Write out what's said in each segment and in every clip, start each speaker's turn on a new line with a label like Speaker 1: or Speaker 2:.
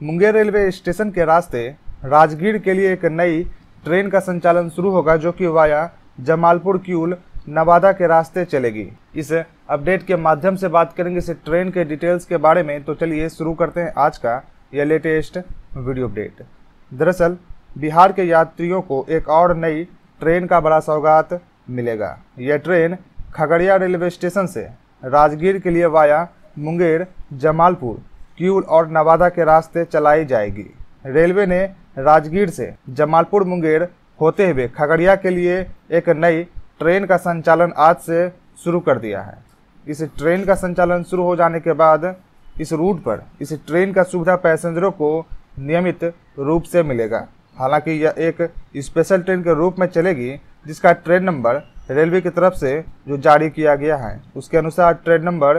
Speaker 1: Munger railway station के रास्ते राजगीर के लिए एक नई ट्रेन का संचालन शुरू होगा, जो कि वाया जमालपुर किऊल नवादा के रास्ते चलेगी। इस अपडेट के माध्यम से बात करेंगे इस ट्रेन के डिटेल्स के बारे में। तो चलिए शुरू करते हैं आज का यह लेटेस्ट वीडियो अपडेट। दरअसल बिहार के यात्रियों को एक और नई ट्रेन का बड़ा सौगात मिलेगा। यह ट्रेन खगड़िया रेलवे स्टेशन से राजगीर के लिए वाया मुंगेर, जमालपुर, किऊल और नवादा के रास्ते चलाई जाएगी। रेलवे ने राजगीर से जमालपुर, मुंगेर होते हुए खगड़िया के लिए एक नई ट्रेन का संचालन आज से शुरू कर दिया है। इस ट्रेन का संचालन शुरू हो जाने के बाद इस रूट पर इस ट्रेन का सुविधा पैसेंजरों को नियमित रूप से मिलेगा। हालांकि यह एक स्पेशल ट्रेन के रूप में चलेगी, जिसका ट्रेन नंबर रेलवे की तरफ से जो जारी किया गया है उसके अनुसार ट्रेन नंबर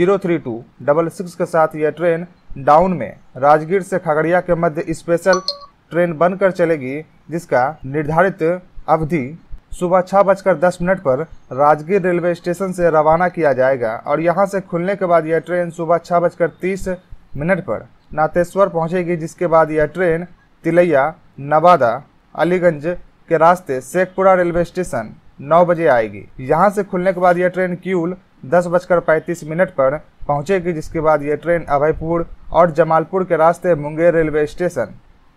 Speaker 1: 03266 के साथ यह ट्रेन डाउन में राजगीर से खगड़िया के मध्य स्पेशल ट्रेन बनकर चलेगी, जिसका निर्धारित अवधि सुबह 6:10 पर राजगीर रेलवे स्टेशन से रवाना किया जाएगा और यहां से खुलने के बाद यह ट्रेन सुबह 6:30 पर नातेश्वर पहुंचेगी, जिसके बाद यह ट्रेन तिलैया, नवादा, अलीगंज के रास्ते शेखपुरा रेलवे स्टेशन 9 बजे आएगी। यहां से खुलने के बाद यह ट्रेन किऊल 10:35 पर पहुंचेगी, जिसके बाद यह ट्रेन अभयपुर और जमालपुर के रास्ते मुंगेर रेलवे स्टेशन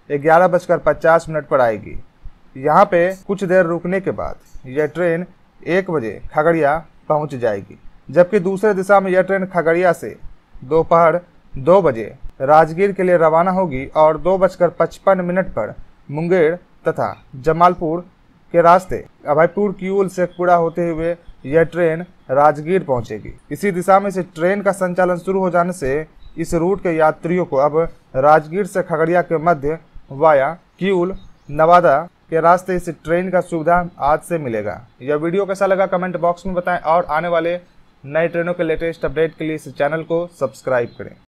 Speaker 1: 11:50 पर आएगी। यहाँ पे कुछ देर रुकने के बाद यह ट्रेन 1 बजे खगड़िया पहुँच जाएगी, जबकि दूसरे दिशा में यह ट्रेन खगड़िया से दोपहर 2 बजे राजगीर के लिए रवाना होगी और 2:55 पर मुंगेर तथा जमालपुर के रास्ते अभयपुर, किऊल, शेखपुरा होते हुए यह ट्रेन राजगीर पहुंचेगी। इसी दिशा में इस ट्रेन का संचालन शुरू हो जाने से इस रूट के यात्रियों को अब राजगीर से खगड़िया के मध्य वाया किऊल, नवादा के रास्ते इस ट्रेन का सुविधा आज से मिलेगा। यह वीडियो कैसा लगा कमेंट बॉक्स में बताएं और आने वाले नए ट्रेनों के लेटेस्ट अपडेट के लिए इस चैनल को सब्सक्राइब करें।